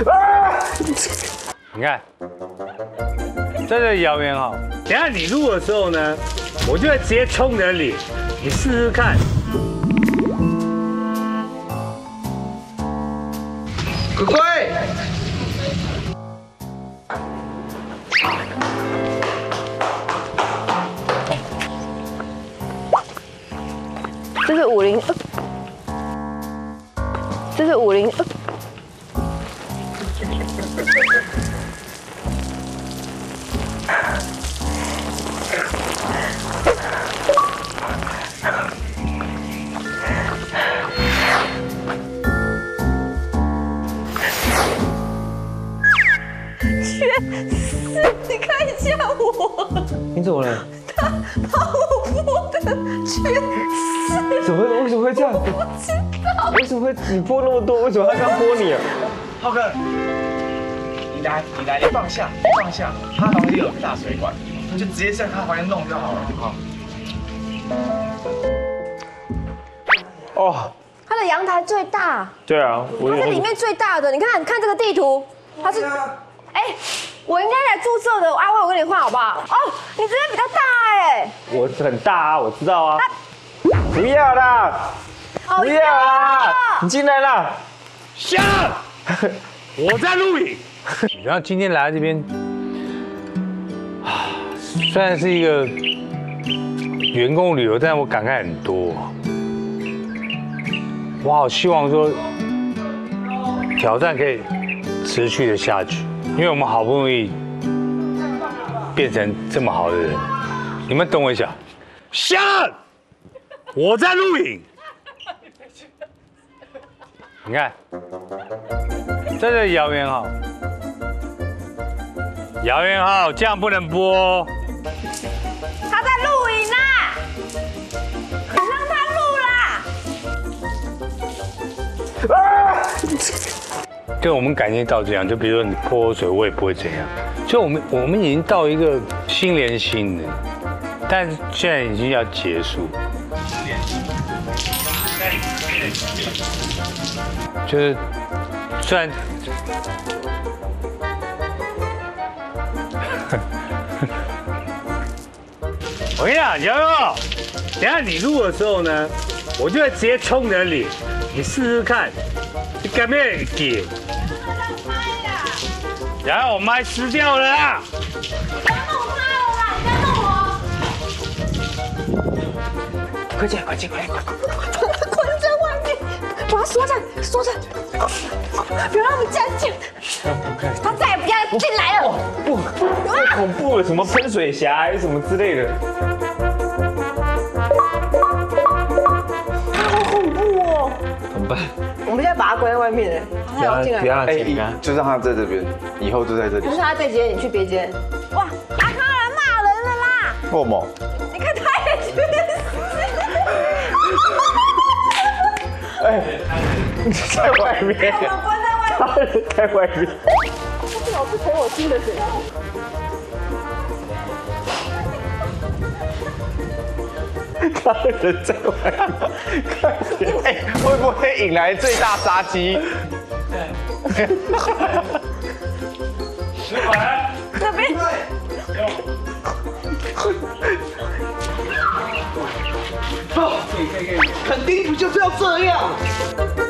你看，这个谣言哈，等下你录的时候呢，我就会直接冲你的脸，你试试看。 乖乖。 这是50，这是50。你看一下我， 你怎么了？ 他把我剥的缺失。 怎么会？为什么会这样？ 我不知道。 为什么会你剥那么多？为什么他这样剥你啊？ 浩哥，你来，你放下，他房间有个大水管，你就直接在他房间弄就好了。好。 哦， 它的阳台最大， 对啊， 它是里面最大的。你看这个地图，它是，哎，我应该来注册的。阿威，我跟你换好不好？哦，你这边比较大哎。 我很大啊，我知道啊。不要啦，不要啦，你进来啦。 下，我在录影。然后今天来这边，虽然是一个员工旅游，但我感慨很多。我好希望说挑战可以持续的下去，因为我们好不容易变成这么好的人，你们懂我一下。下，我在录影。你看，这个谣言哈，谣言哈，这样不能播。 他在录影啦，你让他录啦。 就我们感情到这样，就比如说你泼水，我也不会怎样。就我们已经到一个心连心了，但是现在已经要结束。就是虽然我跟你讲，瑶瑶，等下你录的时候呢，我就会直接冲你的脸，你试试看，你敢不敢给？然后我麦撕掉了啦！ 不要弄他了啦，你不要弄我！ 快进来，快进来，快！ 捆在外面，把他锁着，不要让我们家进。他再也不要进来了。 不，太恐怖了，什么喷水侠还是什么之类的。 他好恐怖哦！ 怎么办？ 我们现在把他关在外面了，他要进来。 不要让他进来。 就让他在这边，以后就在这里不。是他这间，你去别间。哇，阿康来骂人了啦！ 为什么？ 你看他也去。 哎，你在外面。 我们关在外面。 他在外面。 他老是陪我听的谁？ 他人在外面。哎，会不会引来最大杀机？ 那边。 肯定不就是要这样。